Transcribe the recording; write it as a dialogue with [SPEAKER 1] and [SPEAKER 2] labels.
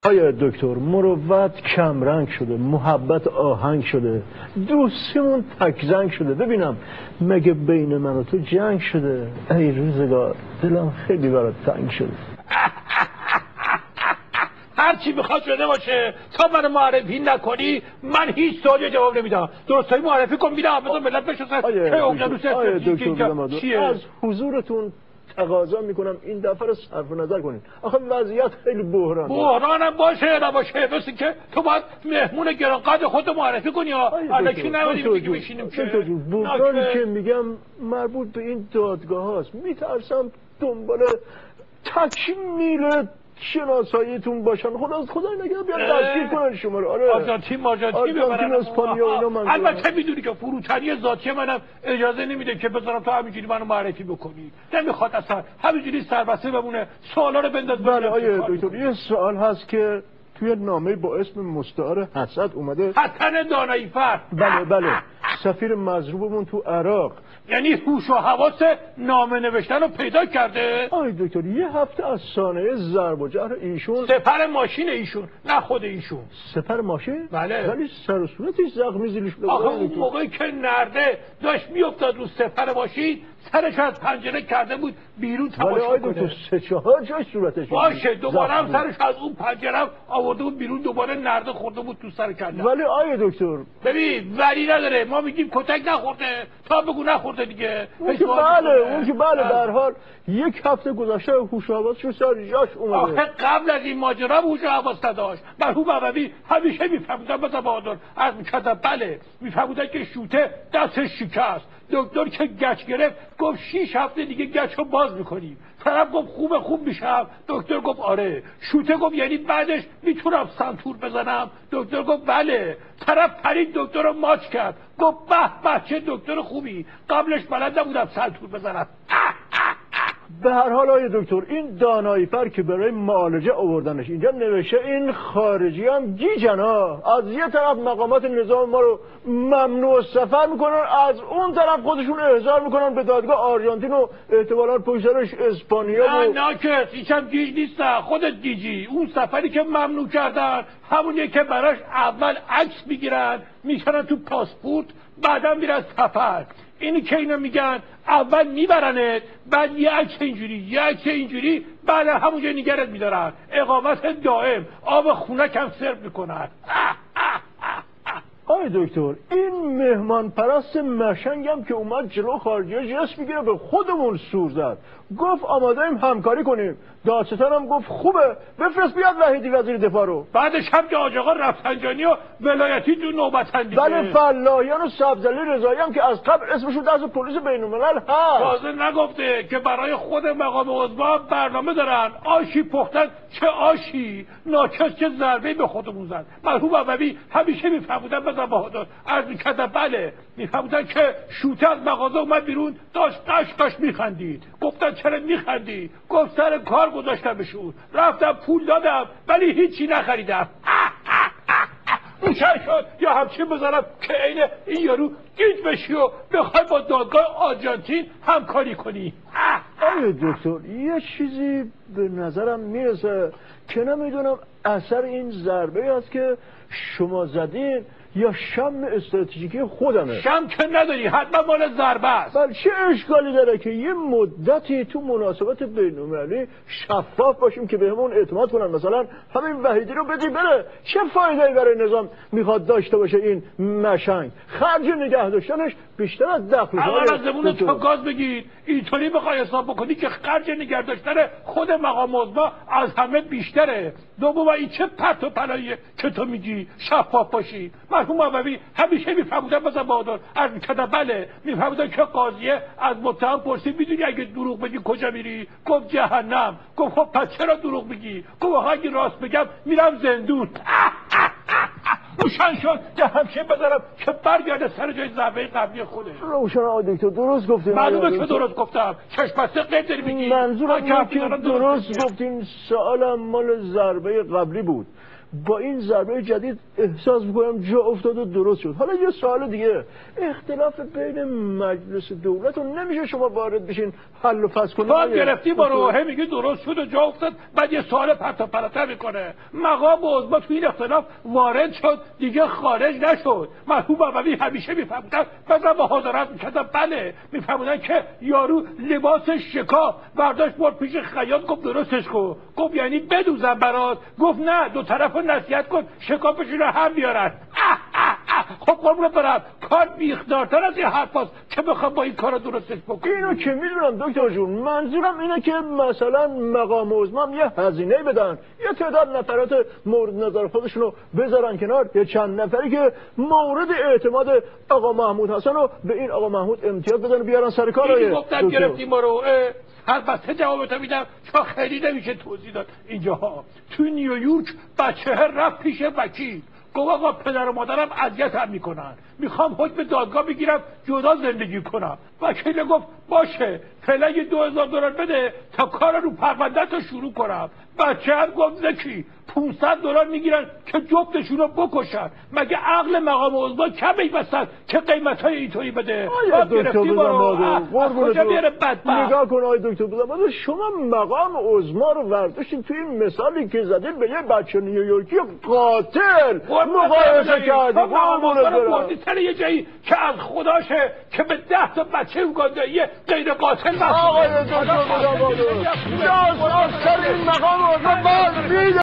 [SPEAKER 1] آیا دکتر مروت کمرنگ شده، محبت آهنگ شده، دوستیمون تکزنگ شده. ببینم مگه بین من و تو جنگ شده؟ ای روزگار دلم خیلی برات تنگ شده.
[SPEAKER 2] هر چی بخواد شده باشه تا منو معرفی نکنی من هیچ سوالی جواب نمیدم. درستایی معرفی کن میدم بذار ملت بشناسن که اقیانوس
[SPEAKER 1] دکتر چیه؟ از حضورتون تقاضا میکنم این دفعه رو صرف نظر کنین. آخه وضعیت خیلی
[SPEAKER 2] بحرانم باشه نباشه مثل که تو باید مهمون گرانقدر خودتو معرفی کنی ها. الکی نمیدیم دیگه بشینیم که
[SPEAKER 1] بحرانی که میگم مربوط به این دادگاه هاست. میترسم دنبال تکمیل شناساییتون باشن. خدا نگه بیان دستگیر کنن شما رو. آره
[SPEAKER 2] آرژانتین ببرن
[SPEAKER 1] اسپانیا و اینا. من
[SPEAKER 2] البته میدونی که فروتنی ذاتی منم اجازه نمیده که بذارم تو همینجوری منو معرفی بکنی. نمیخواد اصلا همینجوری سربسته بمونه. سوالا رو بنداز.
[SPEAKER 1] بله آیه دکتر یه سوال هست که توی نامه با اسم مستعار حسد اومده.
[SPEAKER 2] حسن دانایی فرد.
[SPEAKER 1] بله سفیر مضروبمون تو عراق.
[SPEAKER 2] یعنی هوش و حواس نامه نوشتن رو پیدا کرده؟
[SPEAKER 1] آی دکتر یه هفته از سانحه ضرب و جرح ایشون.
[SPEAKER 2] سپر ماشین ایشون نه خود ایشون.
[SPEAKER 1] سپر ماشین؟
[SPEAKER 2] بله.
[SPEAKER 1] ولی سر و صورتش زخمی زیرش بود.
[SPEAKER 2] آخه اون موقعی که نرده داشت میافتاد رو سپر ماشین سرش از پنجره کرده بود بیرون تماشا کنه.
[SPEAKER 1] ولی آی دکتر 3-4 جای صورتش
[SPEAKER 2] باشه دوباره هم سرش از اون پنجره آورده بود بیرون دوباره نرده خورده بود تو سر کله.
[SPEAKER 1] ولی آی دکتر
[SPEAKER 2] ببین ولی نداره ما میگیم کتک نخورده تا بگو نخورده دیگه.
[SPEAKER 1] اون که بله به هر حال یک هفته گذشته هوش و حواسش سر جاش اومده.
[SPEAKER 2] آخه قبل از این ماجرا هوش و حواس نداشت. مرحوم عوضی همیشه میفهمیدن مثلا بهادر از میکردن بله میفهمیدن که شوته دستش شکست. دکتر که گچ گرفت گفت 6 هفته دیگه گچ رو باز میکنیم. طرف گفت خوب میشم. دکتر گفت آره. شوته گفت یعنی بعدش میتونم سنتور بزنم. دکتر گفت بله. طرف پرید دکتر رو ماچ کرد. گفت به چه دکتر خوبی. قبلش بلد نبودم سنتور بزنم.
[SPEAKER 1] به هر حال آقای دکتر این دانایی فر که برای معالجه آوردنش اینجا نوشته این خارجی هم گیجن ها. از یه طرف مقامات نظام ما رو ممنوع سفر میکنن از اون طرف خودشون احضار میکنن به دادگاه آرژانتین و احتمالاً پشت سرش اسپانیا.
[SPEAKER 2] نه ناکس هیچم گیج نیست. خودت گیجی. اون سفری که ممنوع کردن همونیه که براش اول عکس میگیرن میکنن تو پاسپورت بعدا میرن سفر. اینی که اینا میگن اول میبرنت بعد یه عکس اینجوری بعد همونجا نگرت میدارن. اقامت دائم آب خونک هم سرو میکنن.
[SPEAKER 1] آی دکتر این مهمان پرست مشنگم که اومد جلو خارجی جست میگیره به خودمون سور زد. گفت آماده‌ایم همکاری کنیم. دادستانم گفت خوبه بفرست بیاد وحیدی وزیر دفاع رو.
[SPEAKER 2] بعدش هم که آقا رفسنجانی و ولایتی تو نوبتن دیگه.
[SPEAKER 1] بله فلاحیان و سبزعلی رضایی هم که از قبل اسمشون دست پلیس بین‌الملل هست.
[SPEAKER 2] تازه نگفته که برای خود مقام عضو برنامه دارن. آشی پختن چه آشی. ناکس چه ضربه‌ای به خودمون زد. مرحوم عوضی همیشه میفهمودن بزن بهادر عرض می‌کردن بله میفهمودن که شوته از مغازه اومد بیرون داشت قش میخندید. گفتن چرا میخندی؟ گفت سر کار گذاشتمشون رفتم پول دادم ولی هیچی نخریدم. روشن شد یا همچین بزنم که عین این یارو گیج بشی و بخوای با دادگاه آرژانتین همکاری کنی.
[SPEAKER 1] آره دکتر یه چیزی به نظرم میرسه که نمیدونم اثر این ضربه است که شما زدین یا شم استراتژیکی خودمه.
[SPEAKER 2] شم که نداری حتما مال ضربه است.
[SPEAKER 1] بله چه اشکالی داره که یه مدتی تو مناسبات بین‌المللی شفاف باشیم که بهمون اعتماد کنن. مثلا همین وحیدی رو بدی بره. چه فایده‌ای برای نظام میخواد داشته باشه این مشنگ؟ خرج نگه داشتنش بیشتر از دخل.
[SPEAKER 2] اول از زبون تو گاز بگیر اینطوری بخوای حساب بکنی که خرج نگه داشتن خود مقام عضو از همه بیشتره. دوم این چه پرت و پلاییه که تو میگی شفاف باشی. مرحوم عوضی همیشه میفهمودن بزن بهادر عرض میکردن بله میفهمودن که قاضیه از متهم پرسید میدونی اگه دروغ بگی کجا میری؟ گفت جهنم. گفت خب پس چرا دروغ میگی؟ گفت اگه راست بگم میرم زندون. روشن شد که همشه بذارم که برگرده سر جای ضربه قبلی خودش.
[SPEAKER 1] روشن آقای دکتر درست گفتین.
[SPEAKER 2] معلومه که درست گفتم. چشم بسته غیر داری میگی.
[SPEAKER 1] منظورم اینه که درست گفتین. سوالم مال ضربه قبلی بود. با این ضربه جدید احساس میکنم جا افتاد و درست شد. حالا یه سوال دیگه، اختلاف بین مجلس دولت رو نمیشه شما وارد بشین حل و فصل کنید؟
[SPEAKER 2] باز گرفتی برو میگه درست شد و جا افتاد، بعد یه سوال پرت و پلاته میکنه. مقام عظما تو این اختلاف وارد شد دیگه خارج نشد. مرحوم بابوی همیشه میفهمودن، مثلا با حضرت میکردن بله میفهمودن که یارو لباس شکا برداشت برد پیش خیاط، گفت درستش کن، گفت یعنی بدوزن برات، گفت نه دو طرف رو نصیحت کن شکافشون رو هم بیارن. خب قربونت برم کار بیخدارتر از این حرف هست که بخوام با این کار درستش بکنم.
[SPEAKER 1] اینو که میدونم دکتر جون، منظورم اینه که مثلا مقام عظما یه هزینه بدن، یه تعداد نفرات مورد نظر خودشون رو بذارن کنار، یه چند نفری که مورد اعتماد آقا محمود حسن رو به این آقا محمود امتیاز بدن بیارن سر کار.
[SPEAKER 2] این گفتم گرفتیم برو هر بسته جوابتو میدم چون خیلی نمیشه توضیح داد اینجاها. تو نیویورک بچه رفت پیش وکیل، گفت آقا پدر و مادرم اذیتم میکنن، میخوام حکم دادگاه بگیرم جدا زندگی کنم. وکیل گفت باشه فعلا یه $2000 بده تا کار رو پرونده تو شروع کنم. بچه هم گفت زکی $500 میگیرن که جفتشون رو بکشن. مگه عقل مقام عظما کمه ای بسن که قیمت‌های اینطوری بده؟
[SPEAKER 1] دکتر
[SPEAKER 2] کجا بیاره بدبخت؟
[SPEAKER 1] نگاه کن آقای دکتر بزرگوار، شما مقام عظما رو ورداشتین توی این مثالی که زدین به یه بچه نیویورکی قاتل مقایسه کردین.
[SPEAKER 2] بردی سر یه جایی که از خداشه که به 10 تا بچه اوگاندایی غیر قاتل مسئوله.
[SPEAKER 1] آقای دکتر بزرگوار، سر این مقام عظما